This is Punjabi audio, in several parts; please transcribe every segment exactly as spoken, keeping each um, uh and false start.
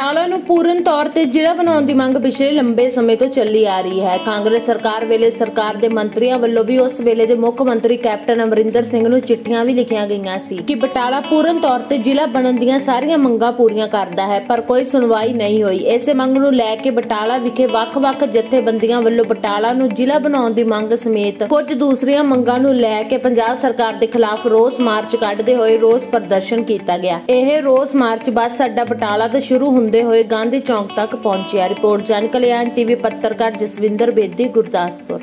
ਬਟਾਲਾ ਨੂੰ ਪੂਰਨ ਤੌਰ ਤੇ ਜ਼ਿਲ੍ਹਾ ਬਣਾਉਣ ਦੀ ਮੰਗ ਪਿਛਲੇ ਲੰਬੇ ਸਮੇਂ ਤੋਂ ਚੱਲੀ ਆ ਰਹੀ ਹੈ। ਕਾਂਗਰਸ ਸਰਕਾਰ ਵੇਲੇ ਸਰਕਾਰ ਦੇ ਮੰਤਰੀਆਂ ਵੱਲੋਂ ਵੀ ਉਸ ਵੇਲੇ ਦੇ ਮੁੱਖ ਮੰਤਰੀ ਕੈਪਟਨ ਅਮਰਿੰਦਰ ਸਿੰਘ ਨੂੰ ਚਿੱਠੀਆਂ ਵੀ ਲਿਖੀਆਂ ਗਈਆਂ ਸੀ ਕਿ ਬਟਾਲਾ ਪੂਰਨ ਤੌਰ ਤੇ ਜ਼ਿਲ੍ਹਾ ਬਣਨ ਦੀਆਂ ਸਾਰੀਆਂ ਮੰਗਾਂ ਪੂਰੀਆਂ ਕਰਦਾ ਹੈ, ਪਰ ਕੋਈ ਸੁਣਵਾਈ ਨਹੀਂ ਹੋਈ। ਇਸੇ ਮੰਗ ਨੂੰ ਲੈ ਕੇ ਬਟਾਲਾ ਵਿਖੇ ਵੱਖ-ਵੱਖ ਜਥੇਬੰਦੀਆਂ ਵੱਲੋਂ ਬਟਾਲਾ ਨੂੰ ਜ਼ਿਲ੍ਹਾ ਬਣਾਉਣ ਦੀ ਮੰਗ ਸਮੇਤ ਕੁਝ ਦੂਸਰੀਆਂ ਮੰਗਾਂ ਨੂੰ ਲੈ ਕੇ ਪੰਜਾਬ ਸਰਕਾਰ ਦੇ ਖਿਲਾਫ ਰੋਸ ਮਾਰਚ ਕੱਢਦੇ ਹੋਏ ਰੋਸ ਪ੍ਰਦਰਸ਼ਨ ਕੀਤਾ ਗਿਆ। ਇਹ ਰੋਸ ਮਾਰਚ ਬੱਸ ਅੱਡਾ ਬਟਾਲਾ ਤੋਂ शुरू होंदे हुए गांधी चौक तक पहुंचे। रिपोर्ट जन कल्याण टीवी पत्रकार जसविंदर बेदी गुरदासपुर।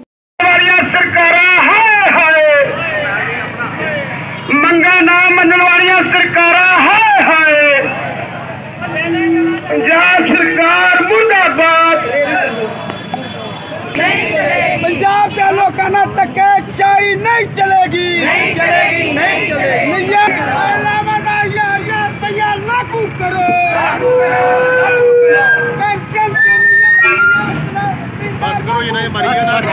मंगा ना मनण वालियां सरकारां हाय हाय, पंजाब सरकार मुर्दाबाद। पंजाब के लोगों ने धक्केशाही नहीं चलेगी, नहीं चलेगी, नहीं चलेगी। लागू करो, पेंशन बस करो, ये नहीं मरिए ना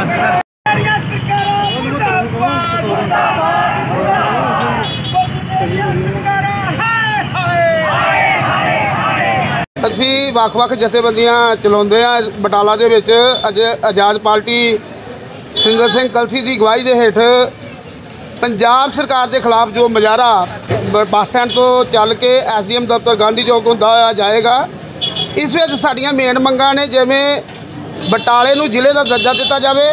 ਅਸੀਂ ਵੱਖ-ਵੱਖ ਜਥੇਬੰਦੀਆਂ ਚਲਾਉਂਦੇ ਆ ਬਟਾਲਾ ਦੇ ਵਿੱਚ। ਅੱਜ ਆਜ਼ਾਦ ਪਾਰਟੀ ਸਿੰਦਰ ਸਿੰਘ ਕਲਸੀ ਦੀ ਅਗਵਾਈ ਦੇ ਹੇਠ ਪੰਜਾਬ ਸਰਕਾਰ ਦੇ ਖਿਲਾਫ ਜੋ ਮੁਜ਼ਾਹਰਾ ਬੱਸ ਸਟੈਂਡ ਤੋਂ ਚੱਲ ਕੇ ਐਸ ਡੀ ਐਮ ਦਫ਼ਤਰ ਗਾਂਧੀ ਚੌਕ ਹੁੰਦਾ ਜਾਏਗਾ। ਇਸ ਵਿੱਚ ਸਾਡੀਆਂ ਮੇਨ ਮੰਗਾਂ ਨੇ, ਜਿਵੇਂ ਬਟਾਲੇ ਨੂੰ ਜ਼ਿਲ੍ਹੇ ਦਾ ਦਰਜਾ ਦਿੱਤਾ ਜਾਵੇ,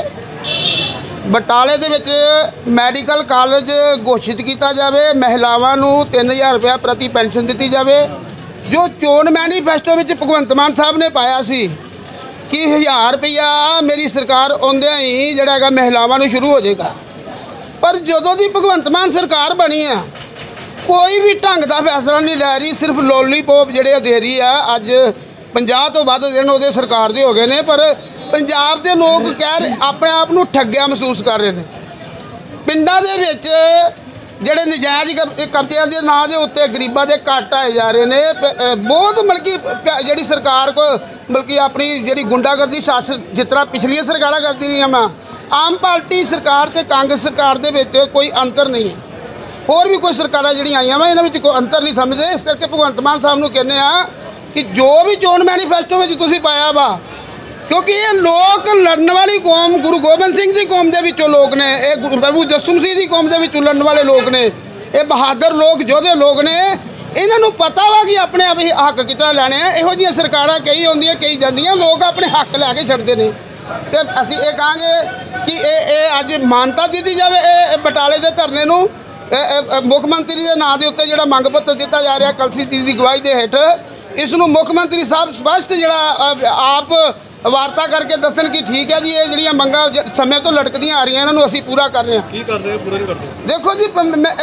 ਬਟਾਲੇ ਦੇ ਵਿੱਚ ਮੈਡੀਕਲ ਕਾਲਜ ਘੋਸ਼ਿਤ ਕੀਤਾ ਜਾਵੇ, ਮਹਿਲਾਵਾਂ ਨੂੰ ਤਿੰਨ ਹਜ਼ਾਰ ਰੁਪਇਆ ਪ੍ਰਤੀ ਪੈਨਸ਼ਨ ਦਿੱਤੀ ਜਾਵੇ। ਜੋ ਚੋਣ ਮੈਨੀਫੈਸਟੋ ਵਿੱਚ ਭਗਵੰਤ ਮਾਨ ਸਾਹਿਬ ਨੇ ਪਾਇਆ ਸੀ ਕਿ ਹਜ਼ਾਰ ਰੁਪਇਆ ਮੇਰੀ ਸਰਕਾਰ ਆਉਂਦਿਆਂ ਹੀ ਜਿਹੜਾ ਹੈਗਾ ਮਹਿਲਾਵਾਂ ਨੂੰ ਸ਼ੁਰੂ ਹੋ ਜਾਏਗਾ, ਪਰ ਜਦੋਂ ਦੀ ਭਗਵੰਤ ਮਾਨ ਸਰਕਾਰ ਬਣੀ ਆ ਕੋਈ ਵੀ ਢੰਗ ਦਾ ਫੈਸਲਾ ਨਹੀਂ ਲੈ ਰਹੀ। ਸਿਰਫ ਲੋਲੀਪੋਪ ਜਿਹੜੇ ਦੇ ਰਹੀ ਆ। ਅੱਜ ਪੰਜਾਹ ਤੋਂ ਵੱਧ ਦਿਨ ਉਹਦੇ ਸਰਕਾਰ ਦੇ ਹੋ ਗਏ ਨੇ, ਪਰ ਪੰਜਾਬ ਦੇ ਲੋਕ ਕਹਿ ਰਹੇ ਆਪਣੇ ਆਪ ਨੂੰ ਠੱਗਿਆ ਮਹਿਸੂਸ ਕਰ ਰਹੇ ਨੇ। ਪਿੰਡਾਂ ਦੇ ਵਿੱਚ ਜਿਹੜੇ ਨਜਾਇਜ਼ ਕਬਜ਼ਿਆਂ ਦੇ ਨਾਂ ਦੇ ਉੱਤੇ ਗਰੀਬਾਂ ਦੇ ਘੱਟ ਆਏ ਜਾ ਰਹੇ ਨੇ। ਬਹੁਤ ਮਲਕੀ ਜਿਹੜੀ ਸਰਕਾਰ ਕੋ ਮਲਕੀ ਆਪਣੀ ਜਿਹੜੀ ਗੁੰਡਾਗਰਦੀ ਸ਼ਾਸਨ ਜਿਸ ਤਰ੍ਹਾਂ ਪਿਛਲੀਆਂ ਸਰਕਾਰਾਂ ਕਰਦੀ ਰਹੀਆਂ ਵਾ, ਆਮ ਪਾਰਟੀ ਸਰਕਾਰ ਤੇ ਕਾਂਗਰਸ ਸਰਕਾਰ ਦੇ ਵਿੱਚ ਕੋਈ ਅੰਤਰ ਨਹੀਂ ਹੈ। ਹੋਰ ਵੀ ਕੋਈ ਸਰਕਾਰਾਂ ਜਿਹੜੀਆਂ ਆਈਆਂ ਵਾ ਇਹਨਾਂ ਵਿੱਚ ਕੋਈ ਅੰਤਰ ਨਹੀਂ ਸਮਝਦੇ। ਇਸ ਕਰਕੇ ਭਗਵੰਤ ਮਾਨ ਸਾਹਿਬ ਨੂੰ ਕਹਿੰਦੇ ਆ ਕਿ ਜੋ ਵੀ ਚੋਣ ਮੈਨੀਫੈਸਟੋ ਵਿੱਚ ਤੁਸੀਂ ਪਾਇਆ ਵਾ, ਕਿਉਂਕਿ ਇਹ ਲੋਕ ਲੜਨ ਵਾਲੀ ਕੌਮ ਗੁਰੂ ਗੋਬਿੰਦ ਸਿੰਘ ਦੀ ਕੌਮ ਦੇ ਵਿੱਚੋਂ ਲੋਕ ਨੇ, ਇਹ ਗੁਰੂ ਪ੍ਰਭੂ ਜਸਮ ਸਿੰਘ ਦੀ ਕੌਮ ਦੇ ਵਿੱਚੋਂ ਲੜਨ ਵਾਲੇ ਲੋਕ ਨੇ, ਇਹ ਬਹਾਦਰ ਲੋਕ ਯੋਧੇ ਲੋਕ ਨੇ। ਇਹਨਾਂ ਨੂੰ ਪਤਾ ਵਾ ਕਿ ਆਪਣੇ ਆਪ ਹੀ ਹੱਕ ਕਿਤਨਾ ਲੈਣੇ ਆ। ਇਹੋ ਜਿਹੀਆਂ ਸਰਕਾਰਾਂ ਕਈ ਆਉਂਦੀਆਂ ਕਈ ਜਾਂਦੀਆਂ, ਲੋਕ ਆਪਣੇ ਹੱਕ ਲੈ ਕੇ ਛੱਡਦੇ ਨੇ। ਤੇ ਅਸੀਂ ਇਹ ਕਹਾਂਗੇ ਕਿ ਇਹ ਇਹ ਅੱਜ ਮਾਨਤਾ ਦਿੱਤੀ ਜਾਵੇ ਇਹ ਬਟਾਲੇ ਦੇ ਧਰਨੇ ਨੂੰ। ਮੁੱਖ ਮੰਤਰੀ ਦੇ ਨਾਂ ਦੇ ਉੱਤੇ ਜਿਹੜਾ ਮੰਗ ਪੱਤਰ ਦਿੱਤਾ ਜਾ ਰਿਹਾ ਕਲਸੀ ਜੀ ਦੀ ਅਗਵਾਈ ਦੇ ਹੇਠ, ਇਸ ਨੂੰ ਮੁੱਖ ਮੰਤਰੀ ਸਾਹਿਬ ਸਪਸ਼ਟ ਜਿਹੜਾ ਆਪ ਵਾਰਤਾ ਕਰਕੇ ਦੱਸਣ ਕਿ ਠੀਕ ਹੈ ਜੀ ਇਹ ਜਿਹੜੀਆਂ ਮੰਗਾਂ ਸਮੇਂ ਤੋਂ ਲਟਕਦੀਆਂ ਆ ਰਹੀਆਂ ਇਹਨਾਂ ਨੂੰ ਅਸੀਂ ਪੂਰਾ ਕਰ ਰਹੇ ਹਾਂ। ਕੀ ਕਰ ਰਹੇ ਹੋ, ਪੂਰਾ ਨਹੀਂ ਕਰਦੇ? ਦੇਖੋ ਜੀ,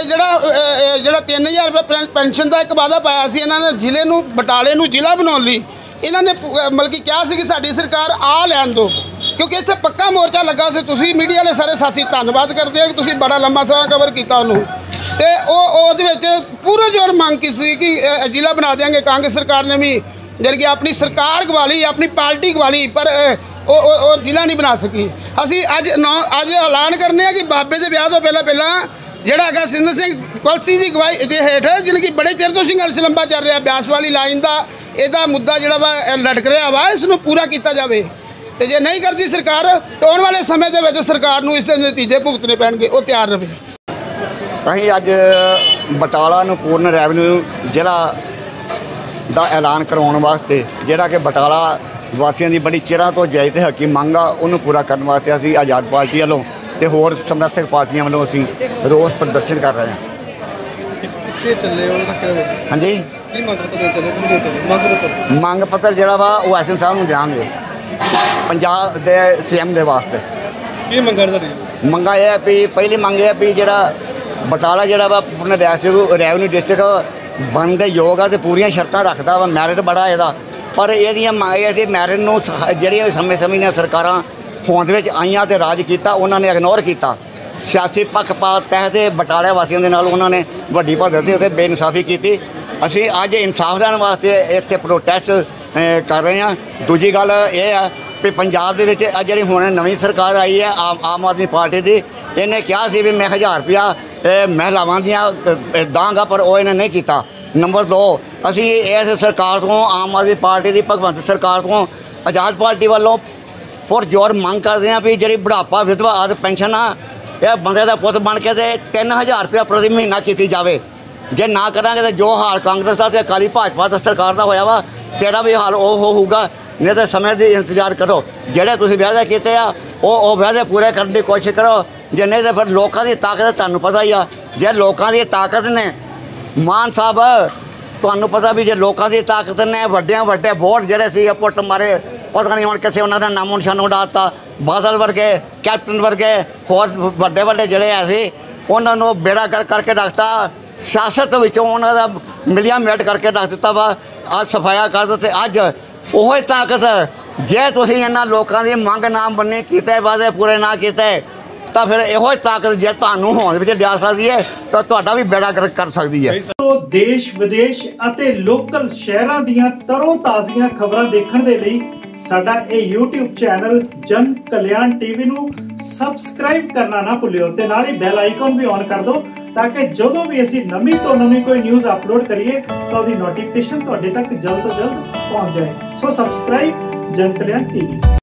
ਜਿਹੜਾ ਜਿਹੜਾ ਤਿੰਨ ਹਜ਼ਾਰ ਰੁਪਏ ਪੈਨਸ਼ਨ ਦਾ ਇੱਕ ਵਾਅਦਾ ਪਾਇਆ ਸੀ ਇਹਨਾਂ ਨੇ ਜ਼ਿਲ੍ਹੇ ਨੂੰ, ਬਟਾਲੇ ਨੂੰ ਜ਼ਿਲ੍ਹਾ ਬਣਾਉਣ ਲਈ, ਇਹਨਾਂ ਨੇ ਮਤਲਬ ਕਿ ਕਿਹਾ ਸੀ ਕਿ ਸਾਡੀ ਸਰਕਾਰ ਆ ਲੈਣ ਦਿਓ, ਕਿਉਂਕਿ ਇੱਥੇ ਪੱਕਾ ਮੋਰਚਾ ਲੱਗਾ ਸੀ। ਤੁਸੀਂ ਮੀਡੀਆ ਵਾਲੇ ਸਾਰੇ ਸਾਥੀ ਧੰਨਵਾਦ ਕਰਦੇ ਹੋ ਕਿ ਤੁਸੀਂ ਬੜਾ ਲੰਮਾ ਸਮਾਂ ਕਵਰ ਕੀਤਾ ਉਹਨੂੰ, ਤੇ ਉਹ ਉਹਦੇ ਵਿੱਚ ਪੂਰਾ ਜ਼ੋਰ ਮੰਗ ਕੀਤੀ ਸੀ ਕਿ ਜ਼ਿਲ੍ਹਾ ਬਣਾ ਦੇਵਾਂਗੇ। ਕਾਂਗਰਸ ਸਰਕਾਰ ਨੇ ਵੀ ਜਿਹੜੀ ਕਿ ਆਪਣੀ ਸਰਕਾਰ ਗਵਾ ਲਈ, ਆਪਣੀ ਪਾਰਟੀ ਗਵਾ ਲਈ, ਪਰ ਉਹ ਉਹ ਜ਼ਿਲ੍ਹਾ ਨਹੀਂ ਬਣਾ ਸਕੀ। ਅਸੀਂ ਅੱਜ ਨੌ ਅੱਜ ਐਲਾਨ ਕਰਨੇ ਆ ਕਿ ਬਾਬੇ ਦੇ ਵਿਆਹ ਤੋਂ ਪਹਿਲਾਂ ਪਹਿਲਾਂ ਜਿਹੜਾ ਹੈਗਾ ਸਿੰਦਰ ਸਿੰਘ ਕਲਸੀ ਦੀ ਅਗਵਾਈ ਦੇ ਹੇਠ, ਜਿਹਨੇ ਕਿ ਬੜੇ ਚਿਰ ਤੋਂ ਸੰਘਰਸ਼ ਲੰਬਾ ਚੱਲ ਰਿਹਾ ਬਿਆਸ ਵਾਲੀ ਲਾਈਨ ਦਾ, ਇਹਦਾ ਮੁੱਦਾ ਜਿਹੜਾ ਵਾ ਲਟਕ ਰਿਹਾ ਵਾ, ਇਸ ਨੂੰ ਪੂਰਾ ਕੀਤਾ ਜਾਵੇ। ਤੇ ਜੇ ਨਹੀਂ ਕਰਦੀ ਸਰਕਾਰ ਤਾਂ ਆਉਣ ਵਾਲੇ ਸਮੇਂ ਦੇ ਵਿੱਚ ਸਰਕਾਰ ਨੂੰ ਇਸ ਦੇ ਨਤੀਜੇ ਭੁਗਤਣੇ ਪੈਣਗੇ, ਉਹ ਤਿਆਰ ਰਹੇ। ਅਸੀਂ ਅੱਜ ਬਟਾਲਾ ਨੂੰ ਪੂਰਨ ਰੈਵਨਿਊ ਜ਼ਿਲ੍ਹਾ ਦਾ ਐਲਾਨ ਕਰਵਾਉਣ ਵਾਸਤੇ, ਜਿਹੜਾ ਕਿ ਬਟਾਲਾ ਵਾਸੀਆਂ ਦੀ ਬੜੀ ਚਿਰਾਂ ਤੋਂ ਜਾਇਜ਼ ਤੇ ਹੱਕੀ ਮੰਗ ਆ, ਉਹਨੂੰ ਪੂਰਾ ਕਰਨ ਵਾਸਤੇ ਅਸੀਂ ਆਜ਼ਾਦ ਪਾਰਟੀ ਵੱਲੋਂ ਤੇ ਹੋਰ ਸਮਰਥਕ ਪਾਰਟੀਆਂ ਵੱਲੋਂ ਅਸੀਂ ਰੋਸ ਪ੍ਰਦਰਸ਼ਨ ਕਰ ਰਹੇ ਹਾਂ। ਕਿੱਥੇ ਚੱਲੇ ਹੋ? ਹਾਂਜੀ, ਕੀ ਮੰਗ ਪੱਤਰ ਚੱਲੇ? ਮੰਗ ਪੱਤਰ ਮੰਗ ਪੱਤਰ ਜਿਹੜਾ ਵਾ ਉਹ ਐਸ ਐਮ ਸਾਹਿਬ ਨੂੰ ਦਿਆਂਗੇ ਪੰਜਾਬ ਦੇ ਸੀ ਐਮ ਦੇ ਵਾਸਤੇ। ਕੀ ਮੰਗਾਂ ਤੁਹਾਡੀ? ਮੰਗਾਂ ਇਹ ਹੈ ਵੀ ਪਹਿਲੀ ਮੰਗ ਇਹ ਹੈ ਵੀ ਜਿਹੜਾ ਬਟਾਲਾ ਜਿਹੜਾ ਵਾ ਪੂਰਨ ਰੈਵਨਿਊ ਡਿਸਟ੍ਰਿਕਟ ਬਣਨ ਦੇ ਯੋਗ ਆ ਤੇ ਪੂਰੀਆਂ ਸ਼ਰਤਾਂ ਰੱਖਦਾ ਵਾ, ਮੈਰਿਟ ਬੜਾ ਇਹਦਾ, ਪਰ ਇਹਦੀਆਂ ਇਹਦੇ ਮੈਰਿਟ ਨੂੰ ਜਿਹੜੀਆਂ ਸਮੇਂ ਸਮੇਂ ਦੀਆਂ ਸਰਕਾਰਾਂ ਹੋਂਦ ਵਿੱਚ ਆਈਆਂ ਤੇ ਰਾਜ ਕੀਤਾ, ਉਹਨਾਂ ਨੇ ਇਗਨੋਰ ਕੀਤਾ। ਸਿਆਸੀ ਪੱਖਪਾਤ ਤਹਿਤ ਬਟਾਲਾ ਵਾਸੀਆਂ ਦੇ ਨਾਲ ਉਹਨਾਂ ਨੇ ਵੱਡੀ ਪੱਧਰ ਤੇ ਉੱਤੇ ਬੇਇਨਸਾਫੀ ਕੀਤੀ। ਅਸੀਂ ਅੱਜ ਇਨਸਾਫ ਲੈਣ ਵਾਸਤੇ ਇੱਥੇ ਪ੍ਰੋਟੈਸਟ ਕਰ ਰਹੇ ਹਾਂ। ਦੂਜੀ ਗੱਲ ਇਹ ਆ ਵੀ ਪੰਜਾਬ ਦੇ ਵਿੱਚ ਆ ਜਿਹੜੀ ਹੁਣ ਨਵੀਂ ਸਰਕਾਰ ਆਈ ਹੈ ਆਮ ਆਮ ਆਦਮੀ ਪਾਰਟੀ ਦੀ, ਇਹਨੇ ਕਿਹਾ ਸੀ ਵੀ ਮੈਂ ਹਜ਼ਾਰ ਰੁਪਇਆ ਮਹਿਲਾਵਾਂ ਦੀਆਂ ਦਾਂਗਾ, ਪਰ ਉਹ ਇਹਨੇ ਨਹੀਂ ਕੀਤਾ। ਨੰਬਰ ਦੋ, ਅਸੀਂ ਇਸ ਸਰਕਾਰ ਤੋਂ, ਆਮ ਆਦਮੀ ਪਾਰਟੀ ਦੀ ਭਗਵੰਤ ਸਰਕਾਰ ਤੋਂ, ਆਜ਼ਾਦ ਪਾਰਟੀ ਵੱਲੋਂ ਪੁਰਜ਼ੋਰ ਮੰਗ ਕਰਦੇ ਹਾਂ ਵੀ ਜਿਹੜੀ ਬੁਢਾਪਾ ਵਿਧਵਾ ਆਦਿ ਪੈਨਸ਼ਨ ਆ ਇਹ ਬੰਦੇ ਦਾ ਪੁੱਤ ਬਣ ਕੇ ਤੇ ਤਿੰਨ ਹਜ਼ਾਰ ਰੁਪਇਆ ਪ੍ਰਤੀ ਮਹੀਨਾ ਕੀਤੀ ਜਾਵੇ। ਜੇ ਨਾ ਕਰਾਂਗੇ ਤਾਂ ਜੋ ਹਾਲ ਕਾਂਗਰਸ ਦਾ ਤੇ ਅਕਾਲੀ ਭਾਜਪਾ ਦਾ ਸਰਕਾਰ ਦਾ ਹੋਇਆ ਵਾ ਤੇਰਾ ਵੀ ਹਾਲ ਉਹ ਹੋਊਗਾ। ਨਹੀਂ ਤਾਂ ਸਮੇਂ ਦੀ ਇੰਤਜ਼ਾਰ ਕਰੋ। ਜਿਹੜੇ ਤੁਸੀਂ ਵਾਅਦੇ ਕੀਤੇ ਆ ਉਹ ਉਹ ਵਾਅਦੇ ਪੂਰੇ ਕਰਨ ਦੀ ਕੋਸ਼ਿਸ਼ ਕਰੋ। ਜੇ ਨਹੀਂ ਤਾਂ ਫਿਰ ਲੋਕਾਂ ਦੀ ਤਾਕਤ ਤੁਹਾਨੂੰ ਪਤਾ ਹੀ ਆ। ਜੇ ਲੋਕਾਂ ਦੀ ਤਾਕਤ ਨੇ ਮਾਨ ਸਾਹਿਬ, ਤੁਹਾਨੂੰ ਪਤਾ ਵੀ ਜੇ ਲੋਕਾਂ ਦੀ ਤਾਕਤ ਨੇ ਵੱਡਿਆਂ ਵੱਡੇ ਵੋਟ ਜਿਹੜੇ ਸੀ ਪੁੱਟ ਮਾਰੇ, ਪਤਾ ਨਹੀਂ ਹੁਣ ਕਿਸੇ ਉਹਨਾਂ ਦਾ ਨਾਮੋ ਨਿਸ਼ਾਨ ਉਡਾ ਦਿੱਤਾ। ਬਾਦਲ ਵਰਗੇ, ਕੈਪਟਨ ਵਰਗੇ, ਹੋਰ ਵੱਡੇ ਵੱਡੇ ਜਿਹੜੇ ਐਸੇ ਉਹਨਾਂ ਨੂੰ ਬੇੜਾ ਕਰ ਕਰਕੇ ਰੱਖਤਾ। ਸਿਆਸਤ ਵਿੱਚੋਂ ਉਹਨਾਂ ਦਾ ਮਿਲੀਆਂ ਮੇਟ ਕਰਕੇ ਰੱਖ ਦਿੱਤਾ ਵਾ। ਅੱਜ ਸਫਾਇਆ ਕਰ ਦਿੱਤੇ। ਅੱਜ ਉਹੋ ਹੀ ਤਾਕਤ, ਜੇ ਤੁਸੀਂ ਇਹਨਾਂ ਲੋਕਾਂ ਦੀ ਮੰਗ ਨਾ ਮੰਨੀ, ਕੀਤੇ ਵਾਅਦੇ ਪੂਰੇ ਨਾ ਕੀਤੇ, ਤਾਂ ਫਿਰ ਇਹੋ ਹੀ ਤਾਕਤ ਜੇ ਤੁਹਾਨੂੰ ਹੋਂਦ ਵਿੱਚ ਲਿਆ ਸਕਦੀ ਹੈ ਤਾਂ ਤੁਹਾਡਾ ਵੀ ਬੇੜਾ ਕਰ ਕਰ ਸਕਦੀ ਹੈ। ਦੇਸ਼ ਵਿਦੇਸ਼ ਅਤੇ ਲੋਕਲ ਸ਼ਹਿਰਾਂ ਦੀਆਂ ਤਰੋ ਤਾਜ਼ੀਆਂ ਖਬਰਾਂ ਦੇਖਣ ਦੇ ਲਈ ਸਾਡਾ ਇਹ YouTube ਚੈਨਲ ਜਨ ਕਲਿਆਣ ਟੀਵੀ ਨੂੰ ਸਬਸਕ੍ਰਾਈਬ ਕਰਨਾ ਨਾ ਭੁੱਲਿਓ ਤੇ ਨਾਲ ਹੀ ਬੈਲ ਆਈਕਨ ਵੀ ਔਨ ਕਰ ਦਿਓ ਤਾਂ ਕਿ ਜਦੋਂ ਵੀ ਅਸੀਂ ਨਵੀਂ ਤੋਂ ਨਵੀਂ ਕੋਈ ਨਿਊਜ਼ ਅਪਲੋਡ ਕਰੀਏ ਤਾਂ ਉਹਦੀ ਨੋਟੀਫਿਕੇਸ਼ਨ ਤੁਹਾਡੇ ਤੱਕ ਜਲਦ ਤੋਂ ਜਲਦ ਪਹੁੰਚ ਜਾਏ। ਸੋ ਸਬਸਕ੍ਰਾਈਬ ਜਨ ਕਲਿਆਣ ਟੀਵੀ।